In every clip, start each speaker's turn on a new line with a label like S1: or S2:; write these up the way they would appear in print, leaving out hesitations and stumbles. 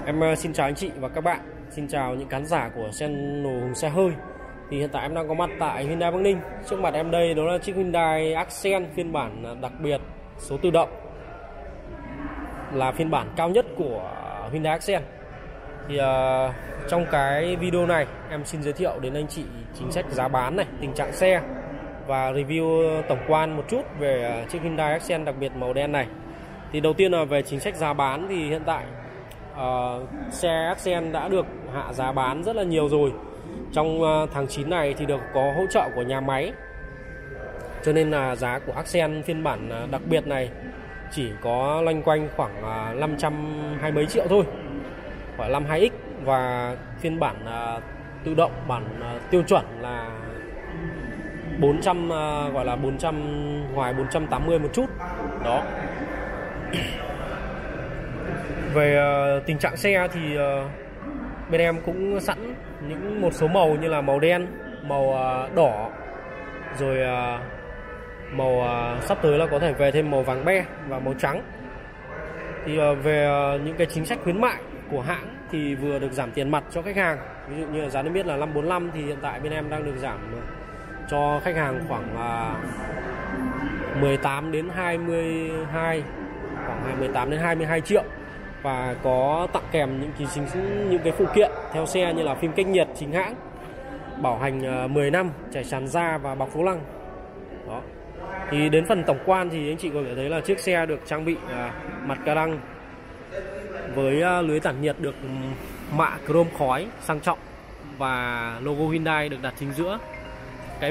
S1: Em xin chào anh chị và các bạn, xin chào những khán giả của channel Hùng Xe Hơi. Thì hiện tại em đang có mặt tại Hyundai Bắc Ninh. Trước mặt em đây đó là chiếc Hyundai Accent phiên bản đặc biệt số tự động, là phiên bản cao nhất của Hyundai Accent. Thì trong cái video này em xin giới thiệu đến anh chị chính sách giá bán này, tình trạng xe và review tổng quan một chút về chiếc Hyundai Accent đặc biệt màu đen này. Thì đầu tiên là về chính sách giá bán, thì hiện tại xe Accent đã được hạ giá bán rất là nhiều rồi. Trong tháng 9 này thì được có hỗ trợ của nhà máy, cho nên là giá của Accent phiên bản đặc biệt này chỉ có loanh quanh khoảng 520 mấy triệu thôi, khoảng 52X. Và phiên bản tự động bản tiêu chuẩn là 400, gọi là 400 ngoài 480 một chút đó. Về tình trạng xe thì bên em cũng sẵn một số màu như là màu đen, màu đỏ, rồi màu sắp tới là có thể về thêm màu vàng be và màu trắng. Thì về những cái chính sách khuyến mại của hãng thì vừa được giảm tiền mặt cho khách hàng. Ví dụ như là giá niêm yết là 545 thì hiện tại bên em đang được giảm cho khách hàng khoảng 18 đến 22, khoảng 18 đến 22 triệu. Và có tặng kèm những cái phụ kiện theo xe như là phim cách nhiệt chính hãng, bảo hành 10 năm, trải sàn da và bọc vô lăng. Đó. Thì đến phần tổng quan thì anh chị có thể thấy là chiếc xe được trang bị mặt ca lăng với lưới tản nhiệt được mạ chrome khói sang trọng và logo Hyundai được đặt chính giữa. Cái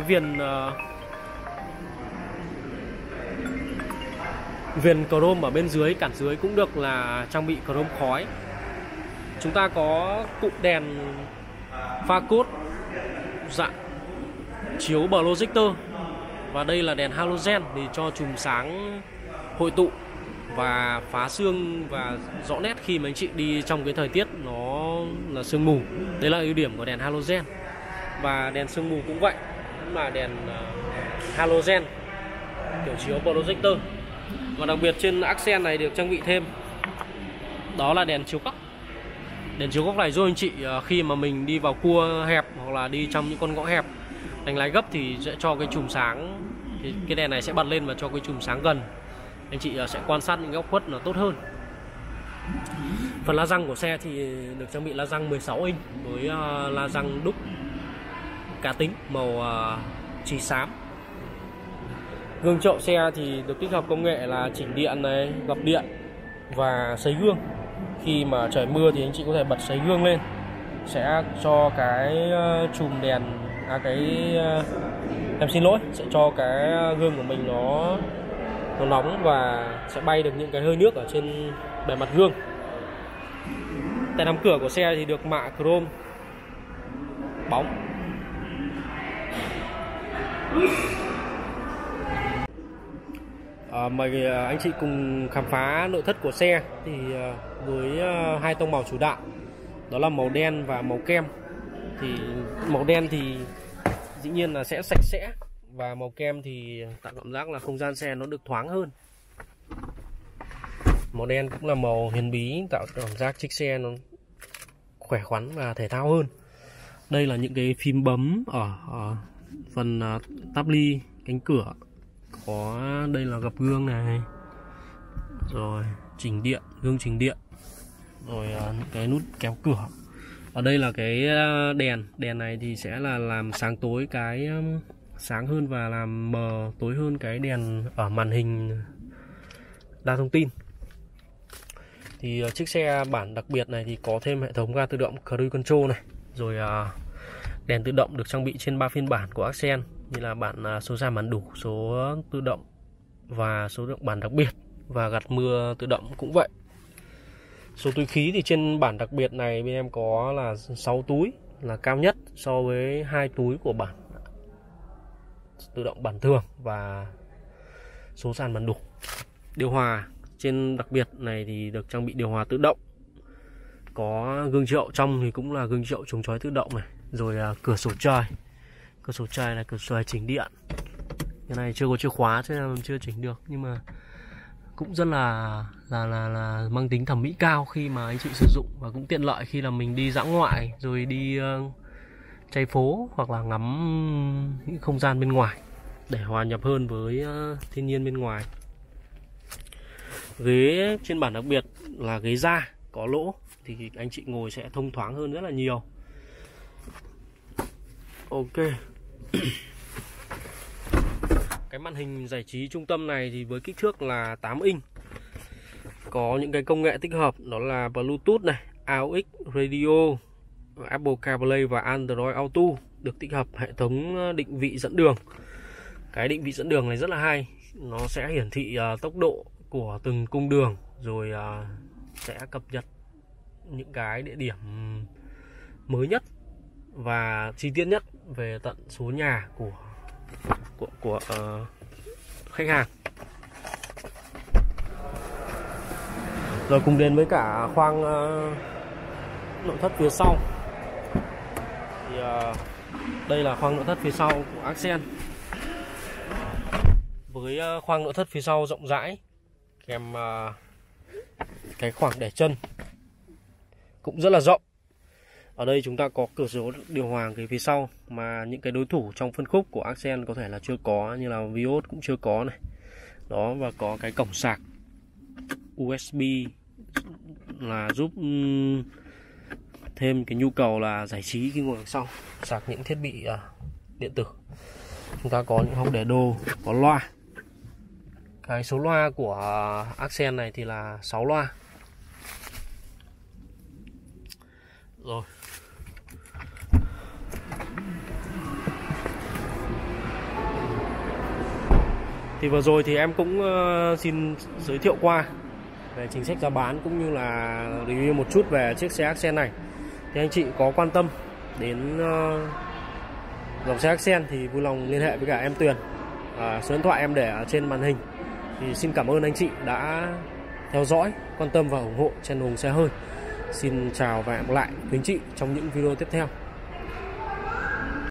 S1: viền chrome ở bên dưới, cản dưới cũng được là trang bị chrome khói. Chúng ta có cụm đèn pha cốt dạng chiếu projector, và đây là đèn halogen thì cho chùm sáng hội tụ và phá sương và rõ nét khi mà anh chị đi trong cái thời tiết nó là sương mù. Đấy là ưu điểm của đèn halogen. Và đèn sương mù cũng vậy, cũng là đèn halogen kiểu chiếu projector. Và đặc biệt trên Accent này được trang bị thêm đó là đèn chiếu góc. Đèn chiếu góc này giúp anh chị khi mà mình đi vào cua hẹp hoặc là đi trong những con ngõ hẹp, đánh lái gấp thì sẽ cho cái chùm sáng, thì cái đèn này sẽ bật lên và cho cái chùm sáng gần. Anh chị sẽ quan sát những góc khuất nó tốt hơn. Phần la răng của xe thì được trang bị la răng 16 inch với la răng đúc cá tính màu chỉ xám. Gương chậu xe thì được tích hợp công nghệ là chỉnh điện này, gập điện và sấy gương. Khi mà trời mưa thì anh chị có thể bật sấy gương lên, sẽ cho cái chùm đèn em xin lỗi, sẽ cho cái gương của mình nó nóng và sẽ bay được những cái hơi nước ở trên bề mặt gương. Tay nắm cửa của xe thì được mạ chrome bóng. Mời anh chị cùng khám phá nội thất của xe. Thì với hai tông màu chủ đạo đó là màu đen và màu kem. Thì màu đen thì dĩ nhiên là sẽ sạch sẽ, và màu kem thì tạo cảm giác là không gian xe nó được thoáng hơn. Màu đen cũng là màu huyền bí, tạo cảm giác chiếc xe nó khỏe khoắn và thể thao hơn. Đây là những cái phím bấm ở phần táp ly cánh cửa. Có đây là gập gương này, rồi chỉnh điện, gương chỉnh điện, rồi những cái nút kéo cửa. Ở đây là cái đèn này thì sẽ là làm sáng tối cái sáng hơn và làm mờ tối hơn cái đèn ở màn hình đa thông tin. Thì chiếc xe bản đặc biệt này thì có thêm hệ thống ga tự động Cruise Control này, rồi đèn tự động được trang bị trên 3 phiên bản của Accent, như là bản số giảm bản đủ, số tự động và số tự động bản đặc biệt, và gạt mưa tự động cũng vậy. Số túi khí thì trên bản đặc biệt này bên em có là 6 túi, là cao nhất so với 2 túi của bản tự động bản thường, và số sàn bản đủ. Điều hòa trên đặc biệt này thì được trang bị điều hòa tự động. Có gương chiếu hậu trong thì cũng là gương chiếu chống chói tự động này, rồi cửa sổ trời. Cửa sổ trời là cửa sổ chỉnh điện. Cái này chưa có chìa khóa cho nên chưa chỉnh được, nhưng mà cũng rất là mang tính thẩm mỹ cao khi mà anh chị sử dụng, và cũng tiện lợi khi là mình đi dã ngoại rồi đi chạy phố hoặc là ngắm những không gian bên ngoài để hòa nhập hơn với thiên nhiên bên ngoài. Ghế trên bản đặc biệt là ghế da có lỗ thì anh chị ngồi sẽ thông thoáng hơn rất là nhiều. Ok. Cái màn hình giải trí trung tâm này thì với kích thước là 8 inch, có những cái công nghệ tích hợp đó là Bluetooth này, AUX, radio, Apple CarPlay và Android Auto, được tích hợp hệ thống định vị dẫn đường. Cái định vị dẫn đường này rất là hay, nó sẽ hiển thị tốc độ của từng cung đường, rồi sẽ cập nhật những cái địa điểm mới nhất và chi tiết nhất về tận số nhà của khách hàng. Rồi cùng đến với cả khoang nội thất phía sau. Thì đây là khoang nội thất phía sau của Accent, với khoang nội thất phía sau rộng rãi kèm cái khoảng để chân cũng rất là rộng. Ở đây chúng ta có cửa sổ điều hòa cái phía sau mà những cái đối thủ trong phân khúc của Accent có thể là chưa có, như là Vios cũng chưa có này. Đó, và có cái cổng sạc USB là giúp thêm cái nhu cầu là giải trí khi ngồi đằng sau, sạc những thiết bị điện tử. Chúng ta có những hốc để đồ, có loa. Cái số loa của Accent này thì là 6 loa. Rồi. Thì vừa rồi thì em cũng xin giới thiệu qua về chính sách giá bán cũng như là review một chút về chiếc xe Accent này. Thì anh chị có quan tâm đến dòng xe Accent thì vui lòng liên hệ với cả em Tuyền. Số điện thoại em để ở trên màn hình. Thì xin cảm ơn anh chị đã theo dõi, quan tâm và ủng hộ channel Xe Hơi. Xin chào và hẹn gặp lại quý anh chị trong những video tiếp theo.